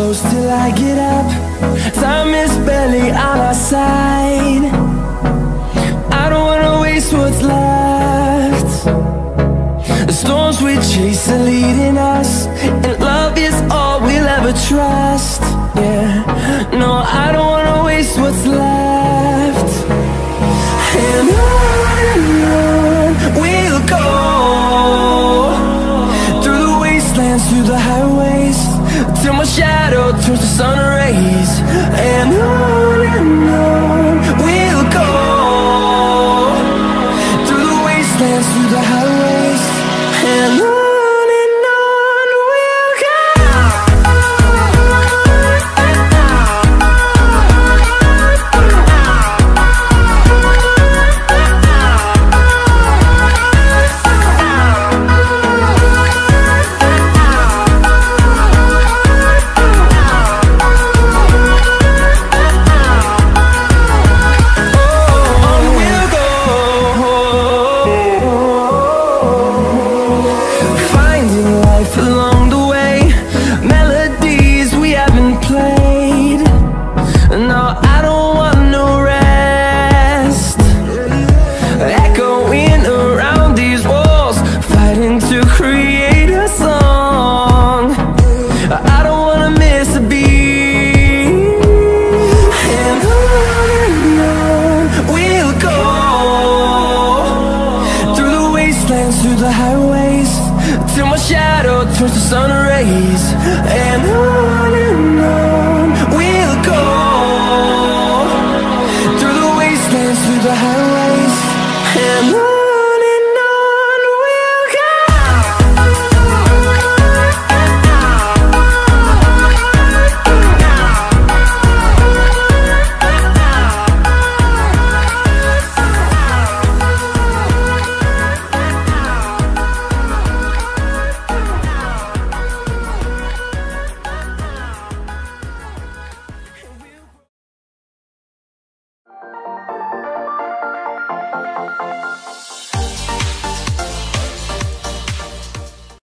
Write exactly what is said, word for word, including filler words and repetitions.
close till I get up. Time is barely on our side. I don't wanna waste what's left. The storms we chase are leading us, and love is all we'll ever trust. Yeah, no, I don't wanna waste what's left. And on and on we'll go, through the wastelands, through the highways, till my shadow turns to sun rays. And on and on we'll go, through the wastelands, through the highways, and on. Through the highways, till my shadow turns to sun rays. And on and on we'll go, through the wastelands, through the highways, and on.